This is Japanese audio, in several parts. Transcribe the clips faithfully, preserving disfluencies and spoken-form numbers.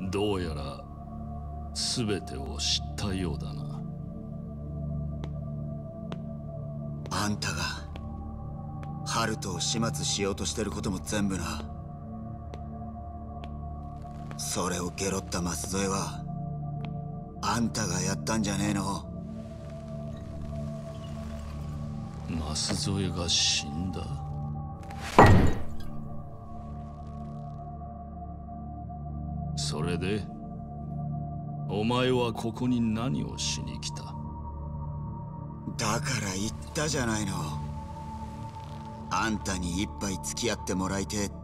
どうやら全てを知ったようだな。 あんたがハルトを始末しようとしてることも全部な。それをゲロった舛添はあんたがやったんじゃねえの？ 舛添が死んだ。それでお前はここに何をしに来た？ だから言ったじゃないの。あんたに一杯付き合ってもらいてえって。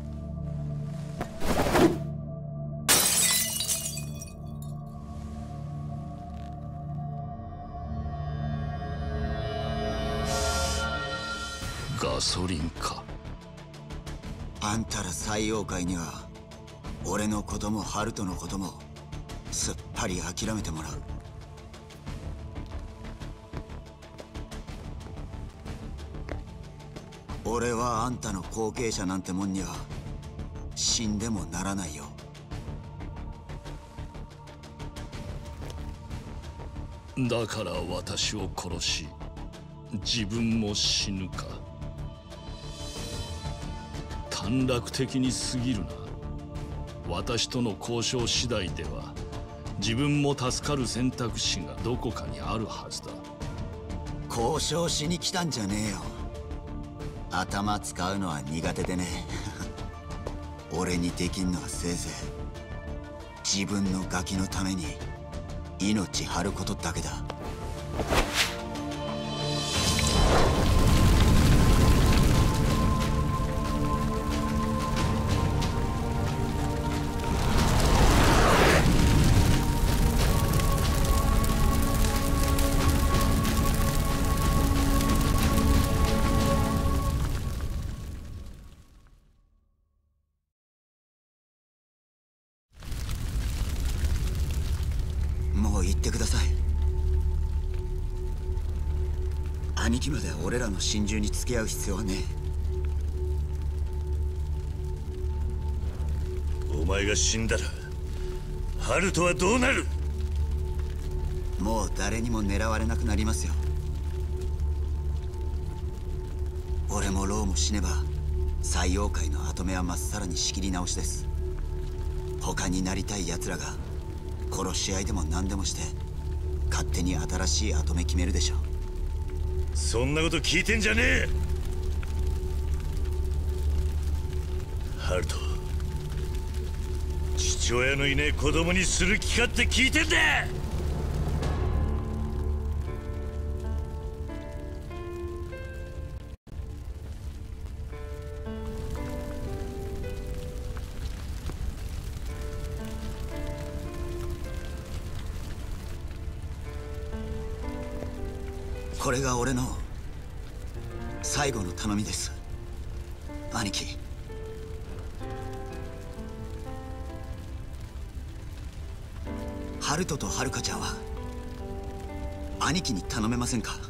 ガソリンか。 あんたら採用会には俺のこともハルトのこともすっぱり諦めてもらう。俺はあんたの後継者なんてもんには死んでもならないよ。 だから私を殺し自分も死ぬか。短絡的に過ぎるな。私との交渉次第では自分も助かる選択肢がどこかにあるはずだ。 交渉しに来たんじゃねえよ。頭使うのは苦手でね。俺にできんのはせいぜい自分のガキのために命張ることだけだ。もう言ってください。兄貴まで俺らの心中に付き合う必要はねえ。お前が死んだらハルトはどうなる？ もう誰にも狙われなくなりますよ。俺もローも死ねば採用界の跡目はまっさらに仕切り直しです。他になりたい奴らが殺し合いでも何でもして勝手に新しい跡目決めるでしょ。 そんなこと聞いてんじゃねえ。ハルト、父親のいねえ子供にする気かって聞いてんだ。 これが俺の最後の頼みです、兄貴。ハルトとハルカちゃんは兄貴に頼めませんか？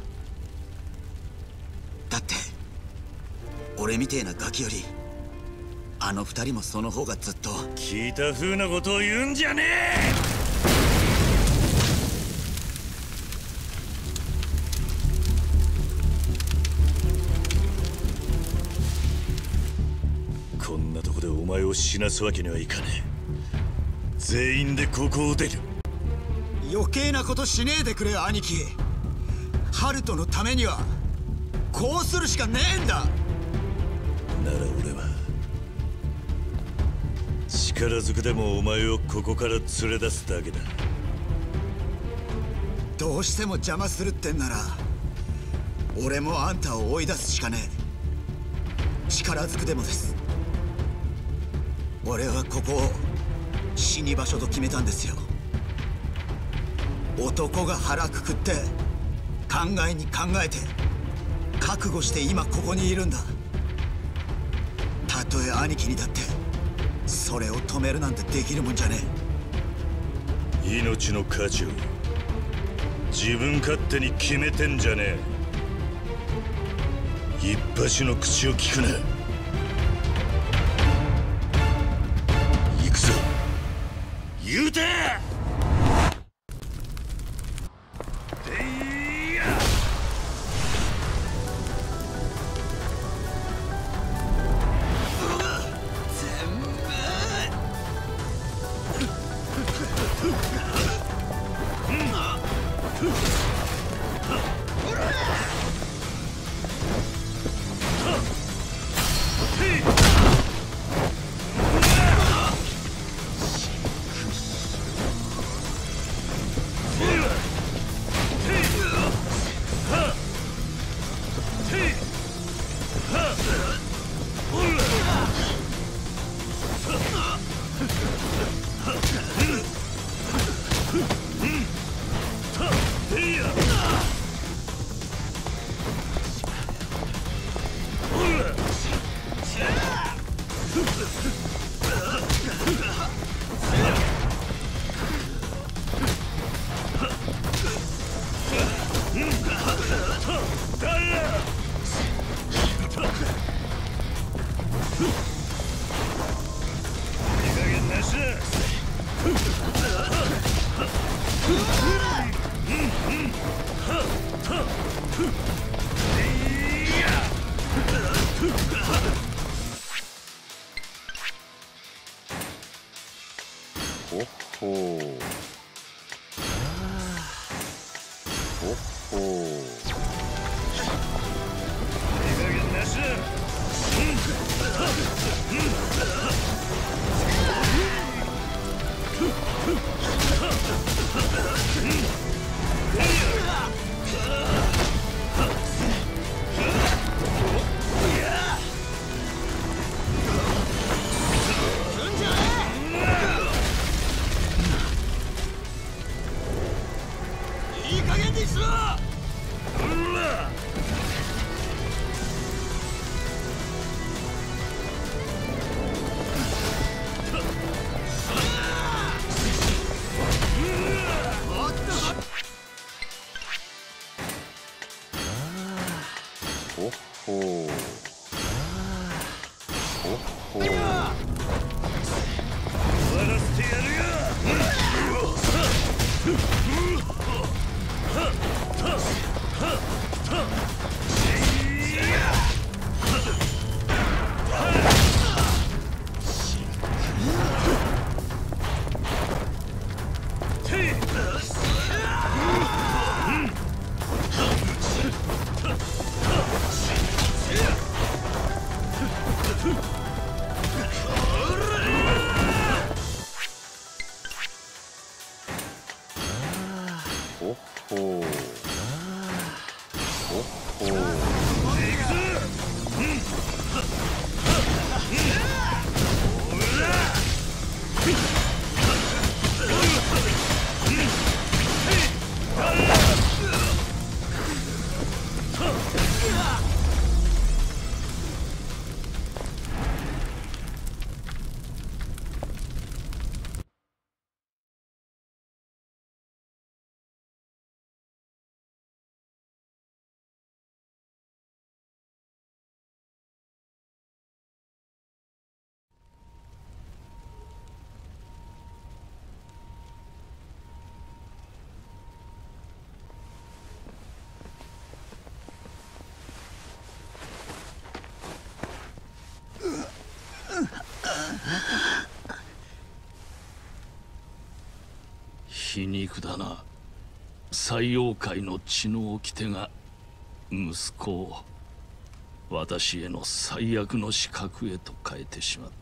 だって俺みてえなガキよりあの二人もその方がずっと。 聞いた風なことを言うんじゃねえ。こんなとこでお前を死なすわけにはいかねえ。全員でここを出る。 余計なことしねえでくれ兄貴。ハルトのためにはこうするしかねえんだ。 なら俺は力ずくでもお前をここから連れ出すだけだ。 どうしても邪魔するってんなら俺もあんたを追い出すしかねえ。力ずくでもです。俺はここを死に場所と決めたんですよ。男が腹くくって考えに考えて覚悟して今ここにいるんだ。たとえ兄貴にだってそれを止めるなんてできるもんじゃねえ。命の価値を自分勝手に決めてんじゃねえ。一発の口を聞くな。行くぞ。 ほっほー。ほっほー。 いい加減にしろ。 ほっほー。ほっほー。 終わらせてやるよ。 ほっほー。ほっほー。 皮肉だな。西洋界の血の掟が息子を私への最悪の死角へと変えてしまった。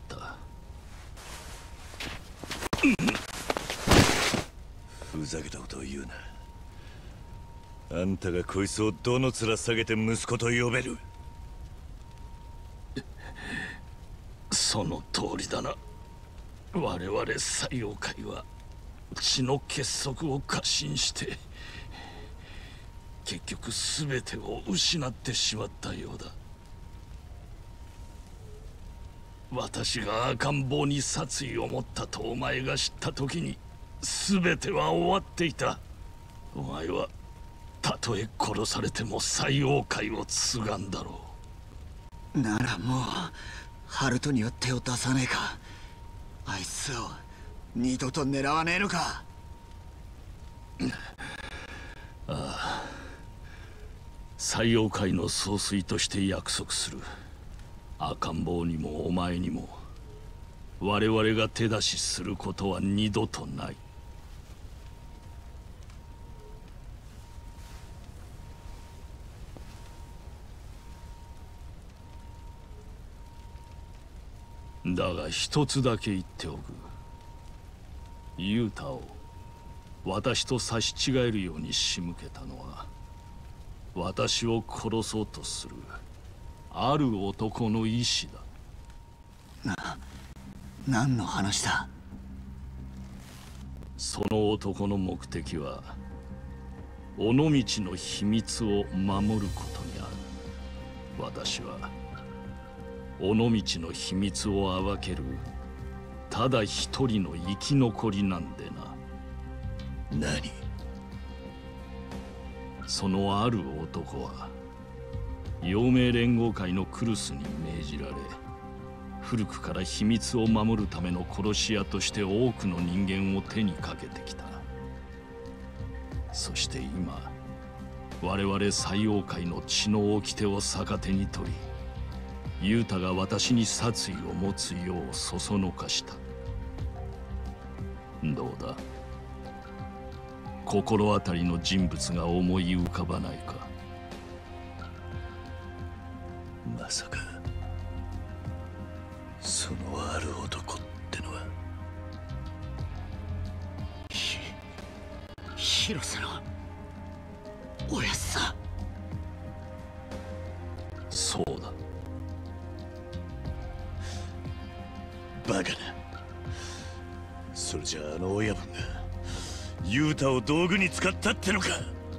ふざけたことを言うな。あんたがこいつをどの面下げて息子と呼べる。 その通りだな。我々西洋界は血の結束を過信して結局全てを失ってしまったようだ。私が赤ん坊に殺意を持ったとお前が知った時に全ては終わっていた。お前はたとえ殺されても西洋界を継がんだろう。ならもうハルトには手を出さねえか。あいつを二度と狙わねえのか。 ああ、西洋界の総帥として約束する。赤ん坊にもお前にも我々が手出しすることは二度とない。だが一つだけ言っておく。ユータを私と差し違えるように仕向けたのは私を殺そうとするある男の意志だ。 な、何の話だ。 その男の目的は尾道の秘密を守ることにある。私は尾道の秘密を暴けるただ一人の生き残りなんでな。 何？ そのある男は陽明連合会のクルスに命じられ、古くから秘密を守るための殺し屋として多くの人間を手にかけてきた。そして今我々西王会の血の掟を逆手に取り、ユータが私に殺意を持つようそそのかした。どうだ、心当たりの人物が思い浮かばないか？ まさかそのある男ってのはひ広瀬のおやっさ。 そうだ。 バカな。それじゃああの親分がユータを道具に使ったってのか？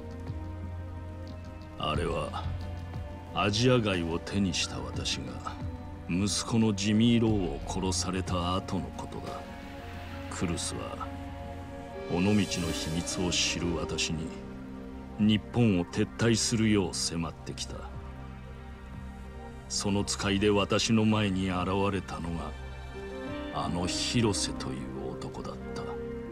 あれはアジア街を手にした私が息子のジミー・ローを殺された後のことだ。クルスは尾道の秘密を知る私に日本を撤退するよう迫ってきた。その使いで私の前に現れたのがあの広瀬という男だった。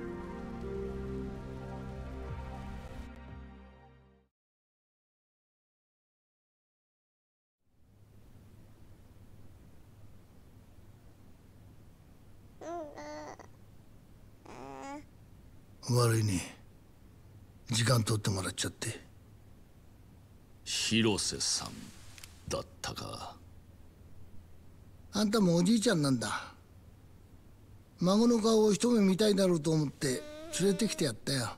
悪いね、時間取ってもらっちゃって。 広瀬さんだったか。 あんたもおじいちゃんなんだ。孫の顔を一目見たいだろうと思って連れてきてやったよ。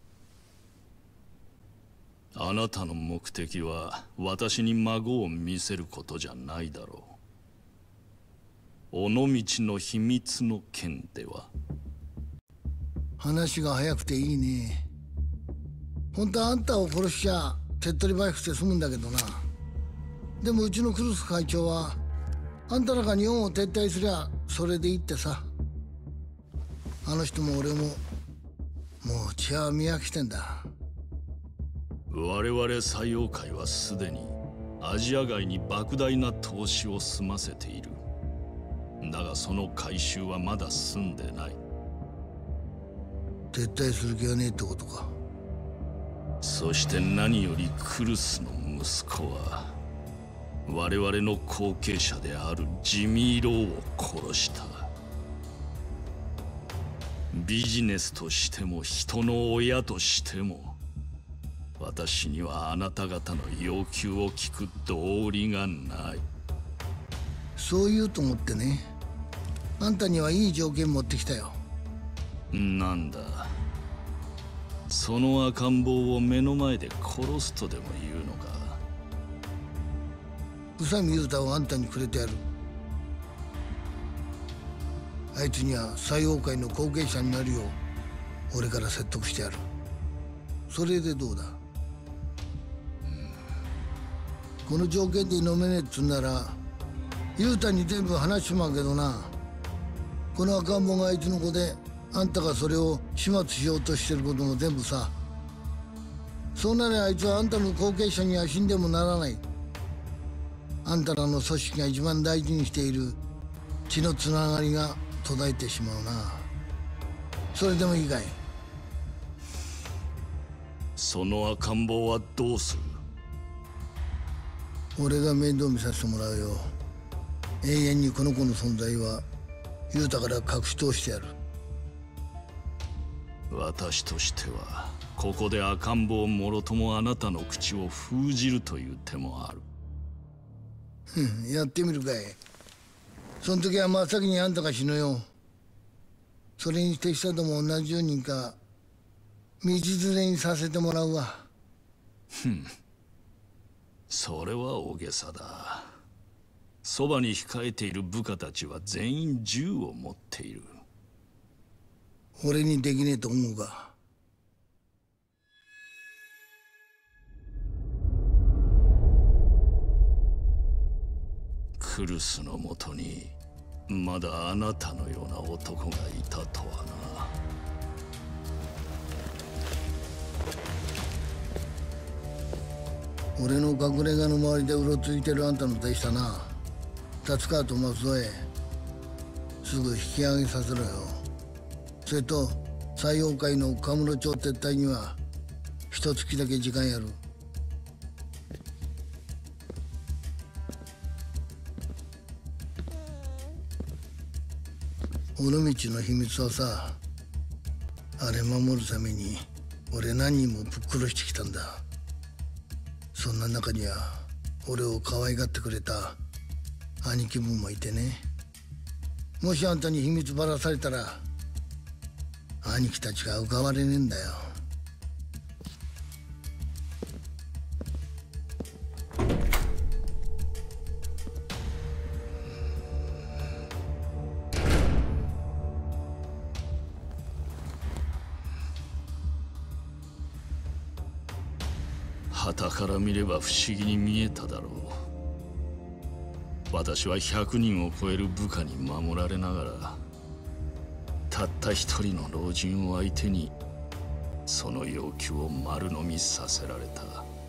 あなたの目的は私に孫を見せることじゃないだろう。尾道の秘密の件では。 話が早くていいね。本当はあんたを殺しちゃ手っ取り早くて済むんだけどな。でもうちのクルス会長はあんたらが日本を撤退すりゃそれでいいってさ。あの人も俺ももう血は見飽きてんだ。 我々西洋会はすでにアジア街に莫大な投資を済ませている。だがその回収はまだ済んでない。 撤退する気はねえってことか。 そして何よりクルスの息子は我々の後継者であるジミー・ローを殺した。ビジネスとしても人の親としても私にはあなた方の要求を聞く道理がない。 そう言うと思ってね、あんたにはいい条件持ってきたよ。 なんだ、その赤ん坊を目の前で殺すとでも言うのか。 宇佐美雄太をあんたにくれてやる。あいつには西洋会の後継者になるよう俺から説得してやる。それでどうだ？この条件で飲めねえっつんなら雄太に全部話しちまうけどな。この赤ん坊があいつの子であんたがそれを始末しようとしてることも全部さ。そうならあいつはあんたの後継者には死んでもならない。あんたらの組織が一番大事にしている血のつながりが途絶えてしまうな。それでもいいかい？ その赤ん坊はどうする？ 俺が面倒見させてもらうよ。永遠にこの子の存在は雄太から隠し通してやる。私としてはここで赤ん坊もろともあなたの口を封じるという手もある。 やってみるかい。その時は真っ先にあんたが死ぬよ。それに手下とも同じようにか道連れにさせてもらうわ。 ふん、それは大げさだ。そばに控えている部下たちは全員銃を持っている。 俺にできねえと思うか？ クルスのもとにまだあなたのような男がいたとはな。 俺の隠れ家の周りでうろついてるあんたの手下な、達川と松添、すぐ引き上げさせろよ。それと西洋会のカムロ町撤退には一月だけ時間やる。尾道の秘密はさ、あれ守るために俺何人もぶっ殺してきたんだ。そんな中には俺を可愛がってくれた兄貴分もいてね。もしあんたに秘密ばらされたら兄貴たちが浮かばれねえんだよ。 傍から見れば不思議に見えただろう。私はひゃくにんを超える部下に守られながら、たった一人の老人を相手にその要求を丸飲みさせられた。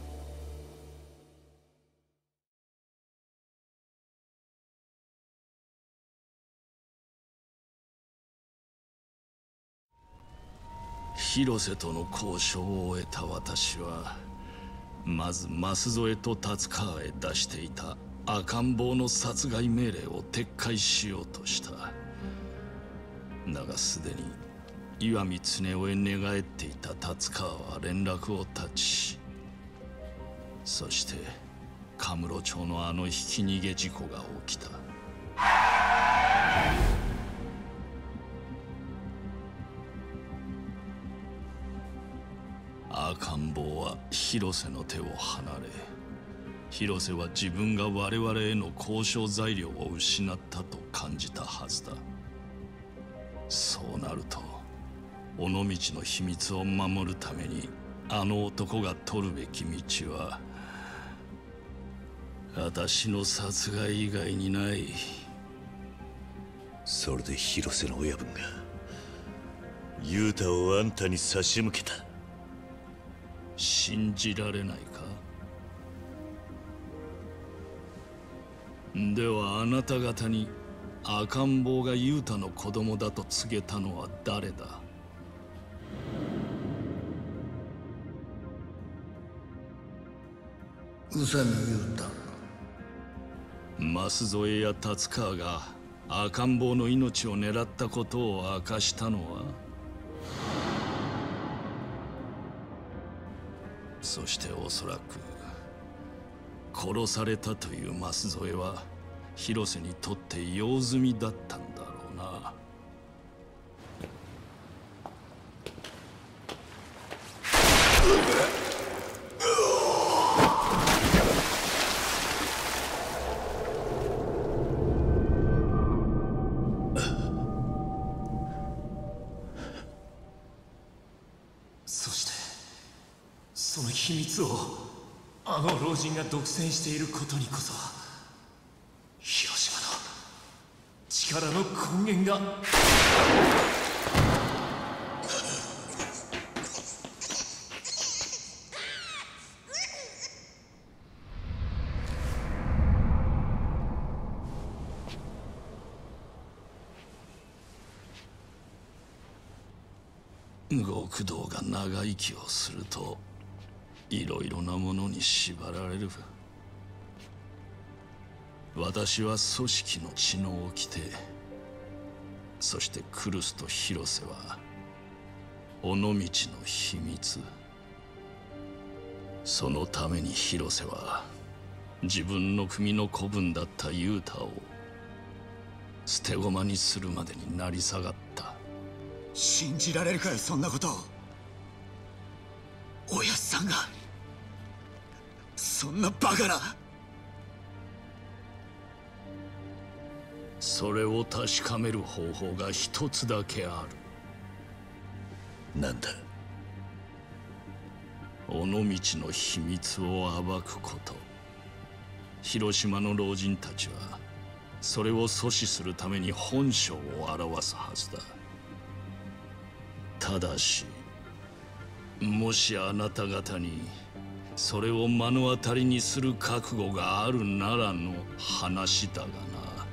広瀬との交渉を終えた私は、まず舛添と達川へ出していた赤ん坊の殺害命令を撤回しようとした。だがすでに石見恒夫へ寝返っていた達川は連絡を絶ち、そしてカムロ町のあのひき逃げ事故が起きた。赤ん坊は広瀬の手を離れ、広瀬は自分が我々への交渉材料を失ったと感じたはずだ。そうなると尾道の秘密を守るためにあの男が取るべき道は私の殺害以外にない。 それで広瀬の親分が雄太をあんたに差し向けた。 信じられないか。ではあなた方に赤ん坊が雄太の子供だと告げたのは誰だ。 宇佐美雄太。 舛添や達川が赤ん坊の命を狙ったことを明かしたのは、そしておそらく殺されたという舛添は広瀬にとって用済みだったんだろうな。 そしてその秘密をあの老人が独占していることにこそ、広島の力の根源が。 極道が長生きをするといろいろなものに縛られる。私は組織の血の掟、そしてクルスと広瀬は尾道の秘密。そのために広瀬は自分の組の子分だった雄太を捨て駒にするまでになり下がった。 信じられるかよ、そんなこと。おやっさんがそんなバカな。 それを確かめる方法が一つだけある。 なんだ。 尾道の秘密を暴くこと。広島の老人たちはそれを阻止するために本性を表すはずだ。ただしもしあなた方にそれを目の当たりにする覚悟があるならの話だがな。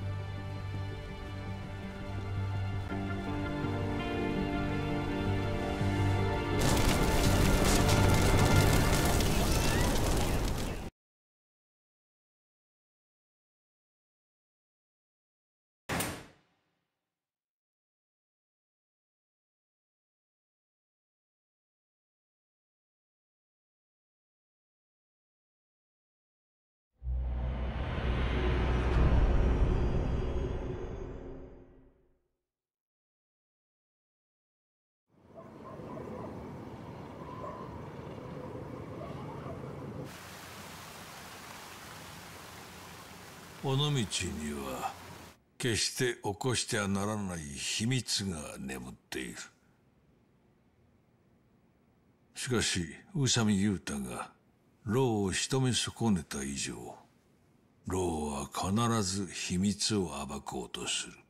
尾道には決して起こしてはならない秘密が眠っている。しかし宇佐美雄太が老を仕留め損ねた以上、老は必ず秘密を暴こうとする。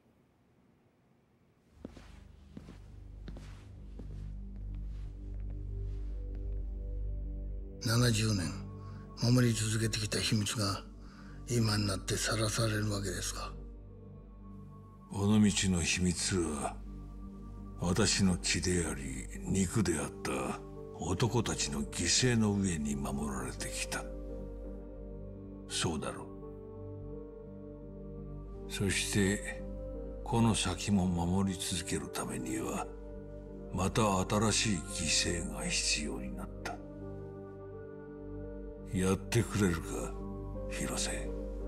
ななじゅうねん守り続けてきた秘密が今になってさらされるわけですか。 尾道の秘密は私の血であり肉であった男たちの犠牲の上に守られてきた。そうだろう。そしてこの先も守り続けるためにはまた新しい犠牲が必要になった。やってくれるか、広瀬。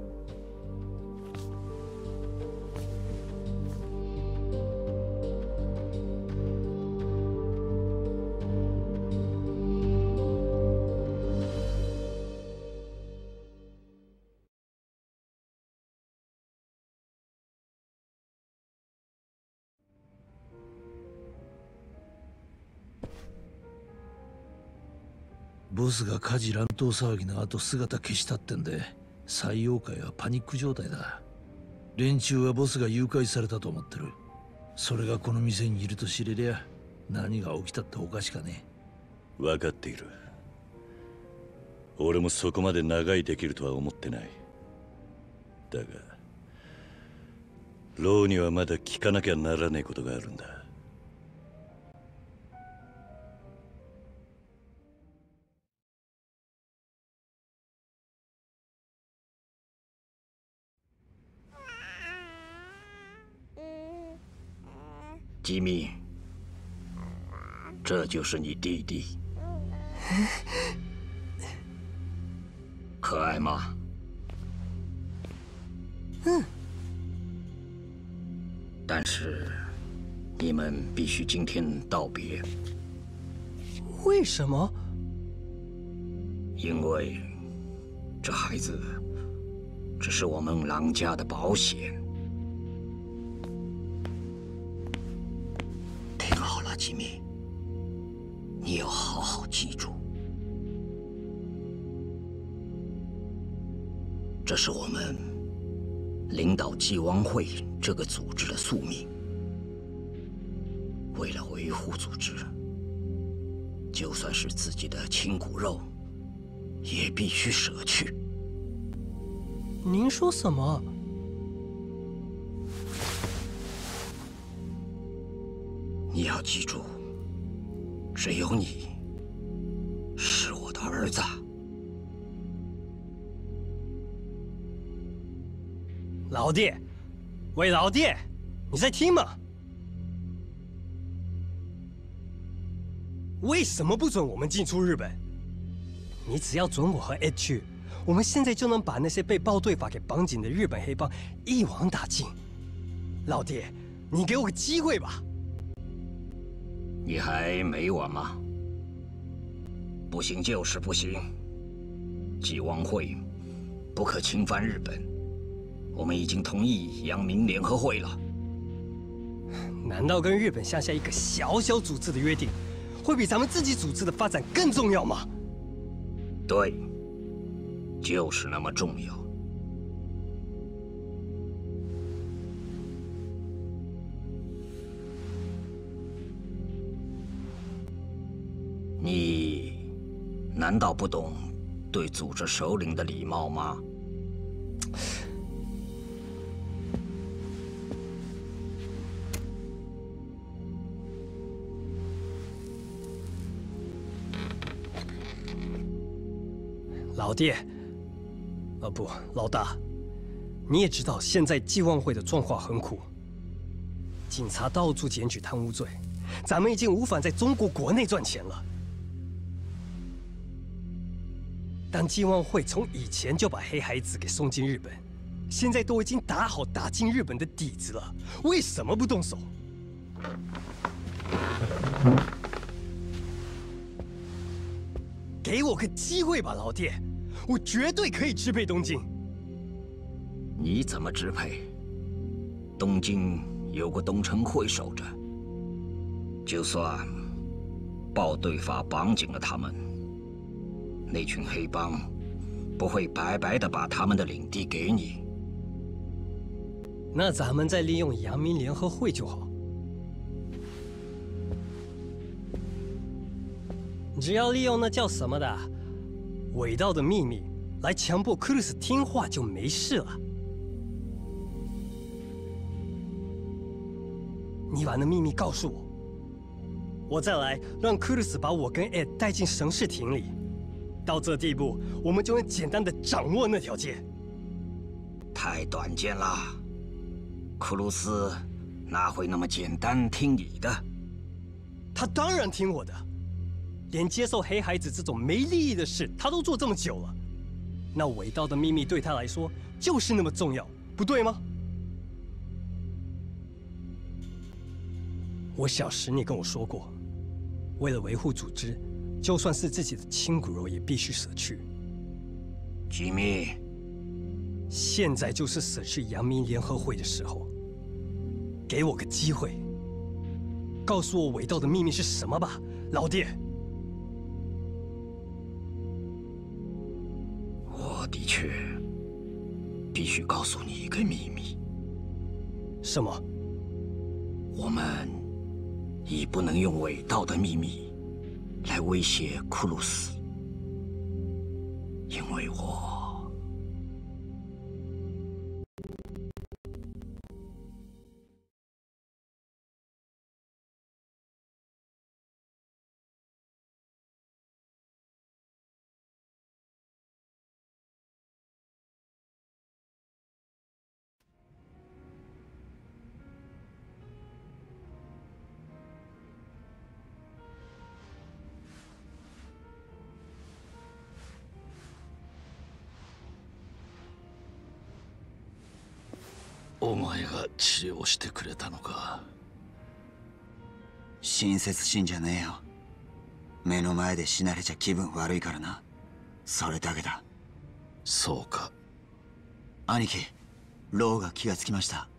ボスが火事乱闘騒ぎの後姿消したってんで採用会はパニック状態だ。連中はボスが誘拐されたと思ってる。それがこの店にいると知れりゃ何が起きたっておかしかねえ。分かっている。俺もそこまで長居できるとは思ってない。だがローにはまだ聞かなきゃならねえことがあるんだ。 吉米，这就是你弟弟，可爱吗？ 嗯。 但是你们必须今天道别。 为什么？ 因为这孩子只是我们狼家的保险。听好了，吉米，你要好好记住，这是我们领导祭王会这个组织的宿命。为了维护组织，就算是自己的亲骨肉，也必须舍去。 您说什么？ 你要记住，只有你是我的儿子。 老弟，喂，老弟，你在听吗？为什么不准我们进出日本？你只要准我和 Ed 去，我们现在就能把那些被暴队法给绑紧的日本黑帮一网打尽。老弟，你给我个机会吧。 你还没完吗？不行就是不行，祭王会不可侵犯日本。我们已经同意扬名联合会了。 难道跟日本下下一个小小组织的约定，会比咱们自己组织的发展更重要吗？ 对，就是那么重要。 难道不懂对组织首领的礼貌吗？ 老爹，啊不，老大，你也知道现在纪望会的状况很苦，警察到处检举贪污罪，咱们已经无法在中国国内赚钱了。但纪望会从以前就把黑孩子给送进日本，现在都已经打好打进日本的底子了，为什么不动手？给我个机会吧，老爹，我绝对可以支配东京。 你怎么支配？东京有个东城会守着，就算报对法绑紧了他们，那群黑帮不会白白的把他们的领地给你。 那咱们再利用阳明联合会就好。只要利用那叫什么的伪道的秘密来强迫克鲁斯听话就没事了。你把那秘密告诉我，我再来让克鲁斯把我跟 Ed 带进神视亭里。到这地步，我们就能简单的掌握那条街。 太短见了，克鲁斯哪会那么简单听你的？ 他当然听我的。连接受黑孩子这种没利益的事，他都做这么久了，那伪道的秘密对他来说就是那么重要，不对吗？我小时你跟我说过，为了维护组织，就算是自己的亲骨肉也必须舍去。 吉米， 现在就是舍去阳明联合会的时候，给我个机会，告诉我伪道的秘密是什么吧，老爹。 我的确必须告诉你一个秘密。 什么？ 我们已不能用伪道的秘密来威胁库鲁斯，因为我お前が治療してくれたのか。 親切心じゃねえよ。目の前で死なれちゃ気分悪いからな。それだけだ。 そうか。 兄貴、ローが気がつきました。